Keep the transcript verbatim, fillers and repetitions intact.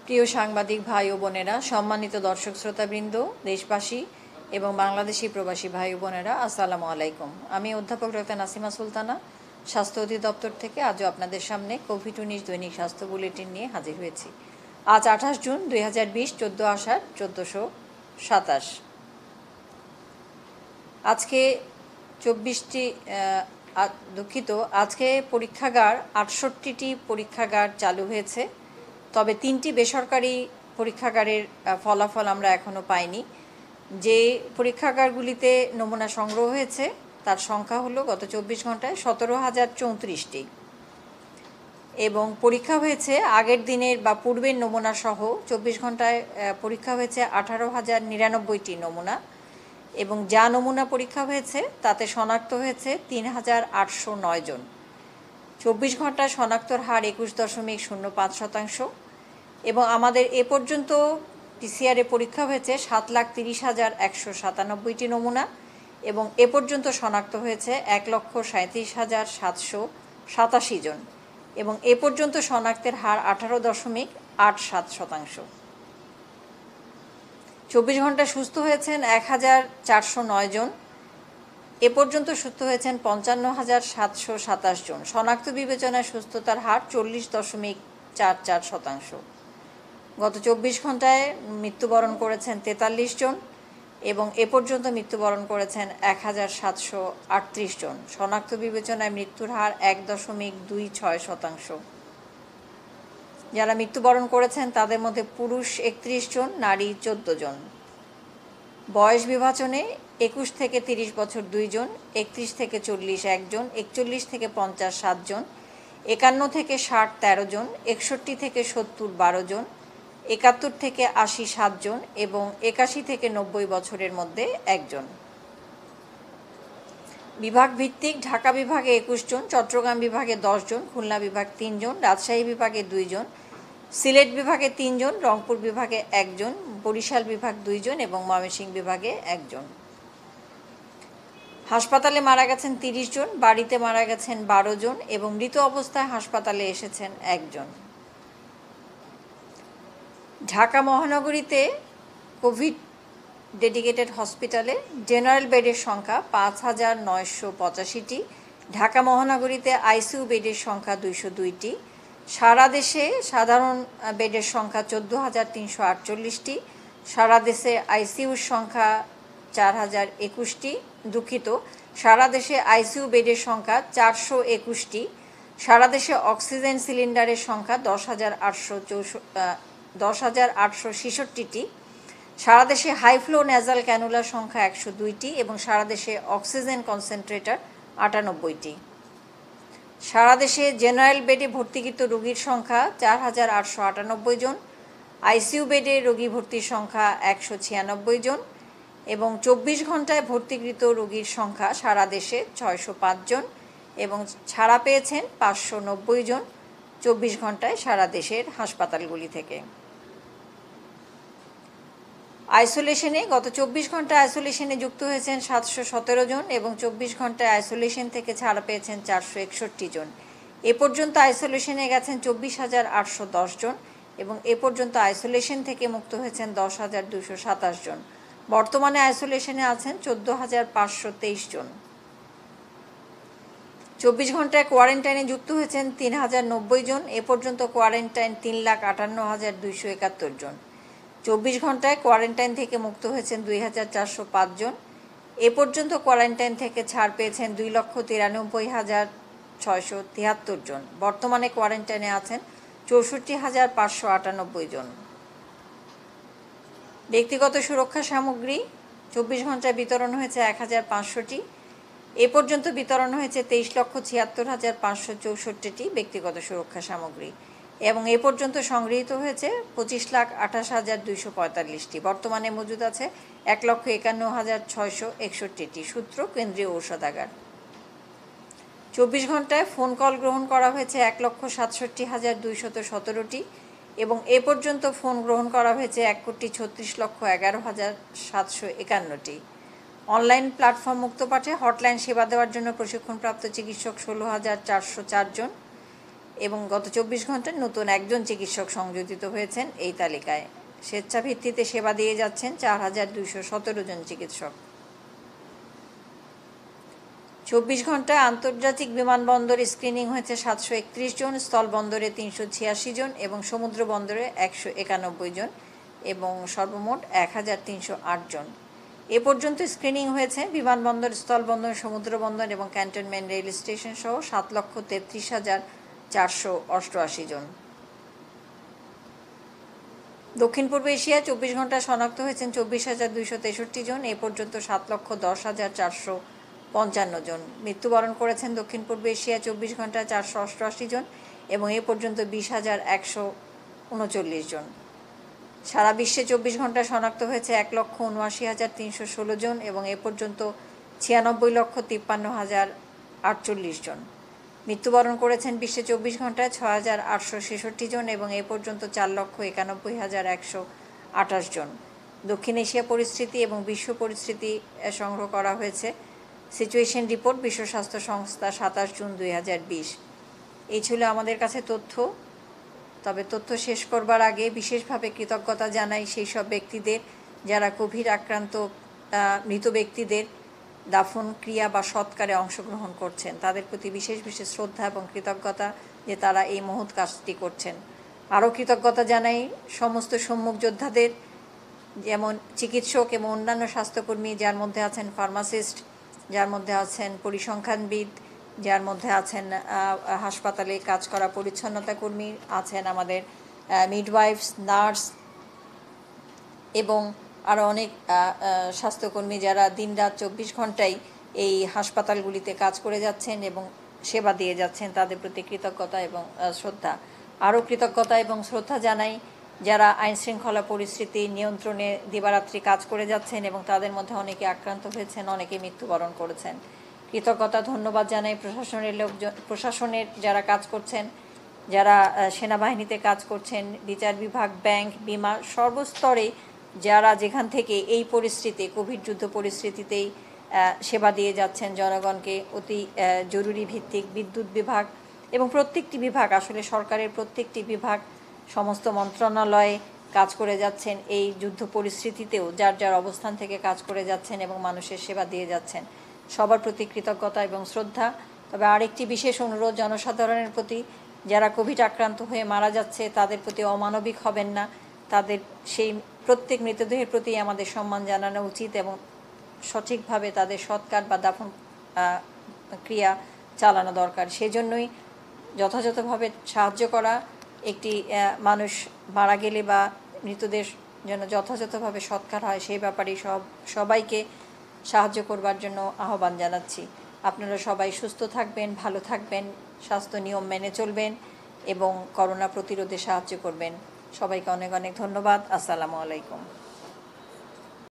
প্রিয় সাংবাদিক ভাই ও বোনেরা, সম্মানিত দর্শক শ্রোতাবৃন্দ, দেশবাসী এবং বাংলাদেশি প্রবাসী ভাই ও বোনেরা, আসসালামু আলাইকুম। আমি অধ্যাপক ডক্টর নাসিমা সুলতানা, স্বাস্থ্য অধিদপ্তর থেকে আজও আপনাদের সামনে কোভিড উনিশ দৈনিক স্বাস্থ্য বুলেটিন নিয়ে হাজির হয়েছি। আজ আঠাশ জুন দুই হাজার বিশ, চোদ্দো আষাঢ় চোদ্দোশো সাতাশ। আজকে চব্বিশটি দুঃখিত আজকে পরীক্ষাগার আটষট্টিটি পরীক্ষাগার চালু হয়েছে, তবে তিনটি বেসরকারি পরীক্ষাগারের ফলাফল আমরা এখনও পাইনি। যে পরীক্ষাগারগুলিতে নমুনা সংগ্রহ হয়েছে তার সংখ্যা হলো গত চব্বিশ ঘন্টায় সতেরো হাজার চৌত্রিশটি, এবং পরীক্ষা হয়েছে আগের দিনের বা পূর্বের নমুনা সহ চব্বিশ ঘন্টায় পরীক্ষা হয়েছে আঠারো হাজার নিরানব্বইটি নমুনা, এবং যা নমুনা পরীক্ষা হয়েছে তাতে শনাক্ত হয়েছে তিন হাজার আটশো নয় জন। চব্বিশ ঘন্টায় শনাক্তর হার একুশ দশমিক শূন্য পাঁচ শতাংশ, এবং আমাদের এ পর্যন্ত পিসিআরে পরীক্ষা হয়েছে সাত লাখ তিরিশ হাজার একশো সাতানব্বইটি নমুনা, এবং এ পর্যন্ত শনাক্ত হয়েছে এক লক্ষ সাঁত্রিশ হাজার সাতশো সাতাশি জন, এবং এ পর্যন্ত শনাক্তের হার আঠারো দশমিক আট সাত শতাংশ। চব্বিশ ঘন্টা সুস্থ হয়েছেন এক হাজার চারশো নয় জন, এ পর্যন্ত সুস্থ হয়েছেন পঞ্চান্ন হাজার সাতশো সাতাশ জন। শনাক্ত বিবেচনায় সুস্থতার হার চল্লিশ দশমিক চার চার শতাংশ। গত চব্বিশ ঘন্টায় মৃত্যুবরণ করেছেন তেতাল্লিশ জন, এবং এ পর্যন্ত মৃত্যুবরণ করেছেন এক হাজার সাতশো আটত্রিশ জন। শনাক্ত বিবেচনায় মৃত্যুর হার এক দশমিক দুই ছয় শতাংশ। যারা মৃত্যুবরণ করেছেন তাদের মধ্যে পুরুষ একত্রিশ জন, নারী চোদ্দ জন। বয়স বিভাজনে একুশ থেকে তিরিশ বছর দুইজন, একত্রিশ থেকে চল্লিশ একজন, একচল্লিশ থেকে পঞ্চাশ সাতজন, একান্ন থেকে ষাট তেরো জন, একষট্টি থেকে সত্তর বারো জন, একাত্তর থেকে আশি সাতজন, এবং একাশি থেকে নব্বই বছরের মধ্যে একজন। বিভাগ ভিত্তিক ঢাকা বিভাগে একুশ জন, চট্টগ্রাম বিভাগে দশ জন, খুলনা বিভাগ তিনজন, রাজশাহী বিভাগে দুইজন, সিলেট বিভাগে তিনজন, রংপুর বিভাগে একজন, বরিশাল বিভাগ দুইজন এবং ময়মনসিংহ বিভাগে একজন। হাসপাতালে মারা গেছেন তিরিশ জন, বাড়িতে মারা গেছেন বারো জন, এবং মৃত অবস্থায় হাসপাতালে এসেছেন একজন। ঢাকা মহানগরীতে কোভিড ডেডিকেটেড হসপিটালে জেনারেল বেডের সংখ্যা পাঁচ হাজার নয়শো পঁচাশিটি, ঢাকা মহানগরীতে আইসিইউ বেডের সংখ্যা দুইশো দুইটি, সারা দেশে সাধারণ বেডের সংখ্যা চোদ্দো হাজার তিনশো আটচল্লিশটি, সারা দেশে আইসিইউর সংখ্যা চার হাজার একুশটি দুঃখিত সারা দেশে আইসিইউ বেডের সংখ্যা চারশো একুশটি, সারা দেশে অক্সিজেন সিলিন্ডারের সংখ্যা দশ হাজার আটশো চৌষ দশ হাজার আটশো ছেষট্টিটি, সারা দেশে হাইফ্লো ন্যাজাল ক্যানুলার সংখ্যা একশো দুইটি, এবং সারা দেশে অক্সিজেন কনসেন্ট্রেটর আটানব্বইটি। সারা দেশে জেনারেল বেডে ভর্তিকৃত রোগীর সংখ্যা চার হাজার আটশো আটানব্বই জন, আইসিইউ বেডে রোগী ভর্তির সংখ্যা একশো ছিয়ানব্বই জন, এবং চব্বিশ ঘন্টায় ভর্তিকৃত রোগীর সংখ্যা সারা দেশে ছয়শো পাঁচ জন, এবং ছাড়া পেয়েছেন পাঁচশো নব্বই জন চব্বিশ ঘন্টায় সারা দেশের হাসপাতালগুলি থেকে। আইসোলেশনে গত চব্বিশ ঘন্টা আইসোলেশনে যুক্ত হয়েছেন সাতশো সতেরো জন, এবং চব্বিশ ঘন্টায় আইসোলেশন থেকে ছাড়া পেয়েছেন চারশো একষট্টি জন। এ পর্যন্ত আইসোলেশনে গেছেন চব্বিশ হাজার আটশো দশ জন, এবং এ পর্যন্ত আইসোলেশন থেকে মুক্ত হয়েছেন দশ হাজার দুশো সাতাশ জন। বর্তমানে আইসোলেশনে আছেন চোদ্দ হাজার পাঁচশো তেইশ জন। চব্বিশ ঘন্টায় কোয়ারেন্টাইনে যুক্ত হয়েছেন তিন হাজার নব্বই জন। এ পর্যন্ত কোয়ারেন্টাইন তিন লাখ আটান্ন হাজার দুইশো একাত্তর জন। চব্বিশ ঘন্টায় কোয়ারেন্টাইন থেকে মুক্ত হয়েছেন দুই হাজার চারশো পাঁচ জন। এ পর্যন্ত কোয়ারেন্টাইন থেকে ছাড় পেয়েছেন দুই লক্ষ তিরানব্বই হাজার ছয়শো তিয়াত্তর জন। বর্তমানে কোয়ারেন্টাইনে আছেন চৌষট্টি হাজার পাঁচশো আটানব্বই জন। ব্যক্তিগত সুরক্ষা সামগ্রী চব্বিশ ঘন্টায় বিতরণ হয়েছে এক হাজার পাঁচশোটি। এ পর্যন্ত বিতরণ হয়েছে তেইশ লক্ষ ছিয়াত্তর হাজার পাঁচশো চৌষট্টিটি ব্যক্তিগত সুরক্ষা সামগ্রী, এবং এ পর্যন্ত সংগৃহীত হয়েছে পঁচিশ লাখ আঠাশ হাজার দুইশো পঁয়তাল্লিশটি। বর্তমানে মজুদ আছে এক লক্ষ একান্ন হাজার ছয়শো একষট্টিটি। সূত্র কেন্দ্রীয় ঔষধাগার। চব্বিশ ঘন্টায় ফোন কল গ্রহণ করা হয়েছে এক লক্ষ সাতষট্টি হাজার দুইশত সতেরোটি, এবং এ পর্যন্ত ফোন গ্রহণ করা হয়েছে এক কোটি ছত্রিশ লক্ষ এগারো হাজার সাতশো একান্নটি। অনলাইন প্ল্যাটফর্ম মুক্তপাঠে হটলাইন সেবা দেওয়ার জন্য প্রশিক্ষণপ্রাপ্ত চিকিৎসক ষোলো হাজার চারশো চারজন, এবং গত চব্বিশ ঘন্টায় নতুন একজন চিকিৎসক সংযোজিত হয়েছেন এই তালিকায়। স্বেচ্ছাভিত্তিতে সেবা দিয়ে যাচ্ছেন চার হাজার দুইশো সতেরো জন চিকিৎসক। চব্বিশ ঘন্টায় আন্তর্জাতিক বিমানবন্দরে স্ক্রিনিং হয়েছে সাতশো একত্রিশ জন, স্থলবন্দরে তিনশো ছিয়াশি জন এবং সমুদ্র বন্দরে একশো একানব্বই জন এবং সর্বমোট এক হাজার তিনশো আট জন। এ পর্যন্ত স্ক্রিনিং হয়েছে বিমানবন্দর, স্থলবন্দর, সমুদ্র বন্দর এবং ক্যান্টনমেন্ট রেল স্টেশন সহ সাত লক্ষ তেত্রিশ হাজার চারশো অষ্টআশি জন। দক্ষিণ পূর্ব এশিয়ায় চব্বিশ ঘন্টায় শনাক্ত হয়েছেন চব্বিশ হাজার দুইশো তেষট্টি জন। এ পর্যন্ত সাত লক্ষ দশ হাজার চারশো পঞ্চান্ন জন। মৃত্যুবরণ করেছেন দক্ষিণ পূর্ব এশিয়ায় চব্বিশ ঘন্টায় চারশো অষ্টআশি জন এবং এ পর্যন্ত বিশ হাজার একশো উনচল্লিশ জন। সারা বিশ্বে চব্বিশ ঘন্টায় শনাক্ত হয়েছে এক লক্ষ উনআশি হাজার তিনশো ষোলো জন এবং এ পর্যন্ত ছিয়ানব্বই লক্ষ তিপ্পান্ন হাজার আটচল্লিশ জন। মৃত্যুবরণ করেছেন বিশ্বে চব্বিশ ঘন্টায় ছয় হাজার আটশো ছেষট্টি জন এবং এ পর্যন্ত চার লক্ষ একানব্বই হাজার একশো আঠাশ জন। দক্ষিণ এশিয়া পরিস্থিতি এবং বিশ্ব পরিস্থিতি সংগ্রহ করা হয়েছে সিচুয়েশন রিপোর্ট, বিশ্ব স্বাস্থ্য সংস্থা, সাতাশ জুন দুই হাজার বিশ। এই ছিল আমাদের কাছে তথ্য। তবে তথ্য শেষ করবার আগে বিশেষভাবে কৃতজ্ঞতা জানাই সেই সব ব্যক্তিদের যারা কোভিড আক্রান্ত মৃত ব্যক্তিদের দাফন ক্রিয়া বা সৎকারে অংশগ্রহণ করছেন। তাদের প্রতি বিশেষ বিশেষ শ্রদ্ধা এবং কৃতজ্ঞতা যে তারা এই মহৎ কাজটি করছেন। আরও কৃতজ্ঞতা জানাই সমস্ত সম্মুখ যোদ্ধাদের, যেমন চিকিৎসক এবং অন্যান্য স্বাস্থ্যকর্মী, যার মধ্যে আছেন ফার্মাসিস্ট, যার মধ্যে আছেন পরিসংখ্যানবিদ, যার মধ্যে আছেন হাসপাতালে কাজ করা পরিচ্ছন্নতা কর্মী, আছেন আমাদের মিডওয়াইফস, নার্স এবং আরও অনেক স্বাস্থ্যকর্মী যারা দিনরাত চব্বিশ ঘন্টায় এই হাসপাতালগুলিতে কাজ করে যাচ্ছেন এবং সেবা দিয়ে যাচ্ছেন। তাদের প্রতি কৃতজ্ঞতা এবং শ্রদ্ধা। আরও কৃতজ্ঞতা এবং শ্রদ্ধা জানাই যারা আইনশৃঙ্খলা পরিস্থিতি নিয়ন্ত্রণে দিবারাত্রি কাজ করে যাচ্ছেন এবং তাদের মধ্যে অনেকে আক্রান্ত হয়েছেন, অনেকে মৃত্যুবরণ করেছেন। কৃতজ্ঞতা ধন্যবাদ জানাই প্রশাসনের লোকজন, প্রশাসনের যারা কাজ করছেন, যারা সেনাবাহিনীতে কাজ করছেন, বিচার বিভাগ, ব্যাংক, বিমা, সর্বস্তরে যারা যেখান থেকে এই পরিস্থিতি কোভিড যুদ্ধ পরিস্থিতিতেই সেবা দিয়ে যাচ্ছেন জনগণকে। অতি জরুরি ভিত্তিক বিদ্যুৎ বিভাগ এবং প্রত্যেকটি বিভাগ, আসলে সরকারের প্রত্যেকটি বিভাগ, সমস্ত মন্ত্রণালয়ে কাজ করে যাচ্ছেন। এই যুদ্ধ পরিস্থিতিতেও যার যার অবস্থান থেকে কাজ করে যাচ্ছেন এবং মানুষের সেবা দিয়ে যাচ্ছেন। সবার প্রতি কৃতজ্ঞতা এবং শ্রদ্ধা। তবে আরেকটি বিশেষ অনুরোধ জনসাধারণের প্রতি, যারা কোভিড আক্রান্ত হয়ে মারা যাচ্ছে তাদের প্রতি অমানবিক হবেন না। তাদের সেই প্রত্যেক মৃতদেহের প্রতি আমাদের সম্মান জানানো উচিত এবং সঠিকভাবে তাদের সৎকার বা দাফন ক্রিয়া চালানো দরকার। সেজন্যই যথাযথভাবে সাহায্য করা, একটি মানুষ মারা গেলে বা মৃতদের যেন যথাযথভাবে সৎকার হয় সেই ব্যাপারে সব সবাইকে সাহায্য করবার জন্য আহ্বান জানাচ্ছি। আপনারা সবাই সুস্থ থাকবেন, ভালো থাকবেন, স্বাস্থ্য নিয়ম মেনে চলবেন এবং করোনা প্রতিরোধে সাহায্য করবেন। সবাইকে অনেক অনেক ধন্যবাদ। আসসালামু আলাইকুম।